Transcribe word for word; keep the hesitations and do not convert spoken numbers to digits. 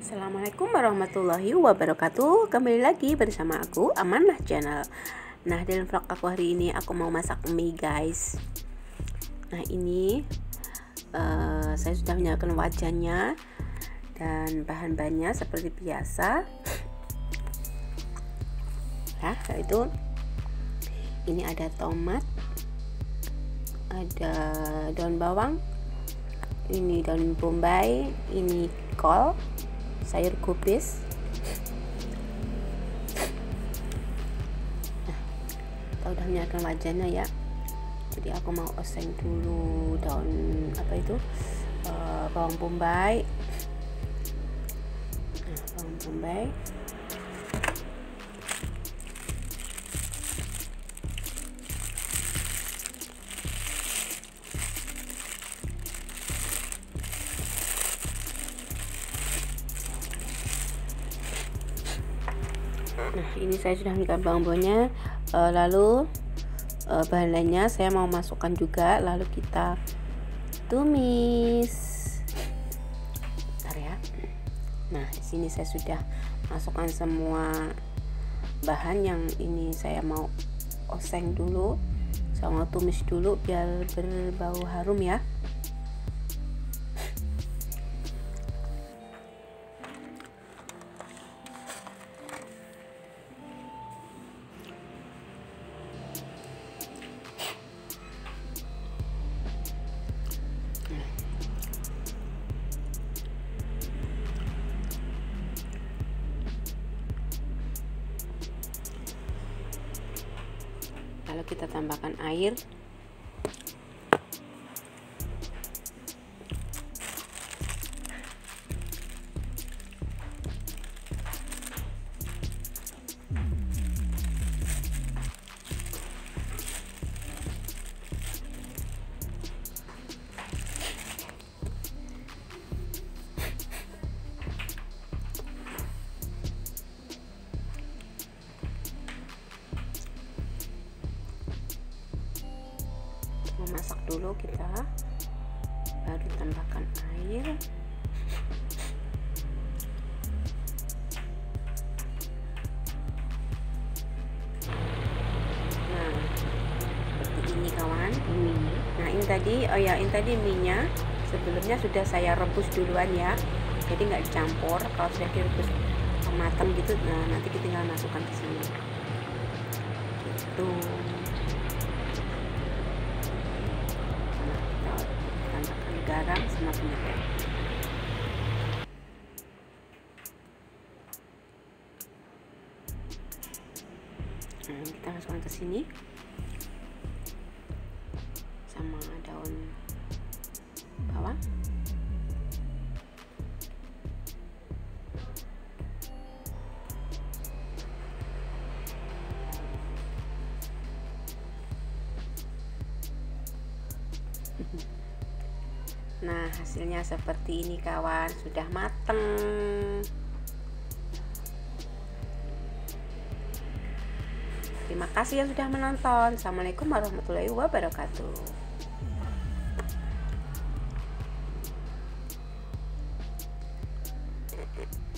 Assalamualaikum warahmatullahi wabarakatuh. Kembali lagi bersama aku Amanah Channel. Nah, dalam vlog aku hari ini aku mau masak mie, guys. Nah, ini uh, saya sudah menyiapkan wajannya dan bahan-bahannya seperti biasa. Nah, itu ini ada tomat, ada daun bawang, ini daun bombay, ini kol, sayur kubis. Nah, kita udah menyiapkan wajannya ya. Jadi aku mau oseng dulu daun apa itu uh, bawang bombay. Nah, bawang bombay. Nah, ini saya sudah ambilkan bawang bombaynya, e, lalu e, bahan lainnya saya mau masukkan juga, lalu kita tumis. Bentar ya. Nah, di sini saya sudah masukkan semua bahan yang ini saya mau oseng dulu, saya mau tumis dulu biar berbau harum ya. Lalu kita tambahkan air. Memasak dulu kita, baru tambahkan air. Nah, seperti ini kawan, ini. Nah, ini tadi, oh ya, ini tadi mie-nya sebelumnya sudah saya rebus duluan ya, jadi nggak dicampur. Kalau sudah direbus matang gitu, nah nanti kita tinggal masukkan ke sini. Gitu. Garam sama penyedap. Nah, kita masukkan ke sini sama daun bawang. Nah, hasilnya seperti ini kawan, sudah mateng. Terima kasih yang sudah menonton. Assalamualaikum warahmatullahi wabarakatuh.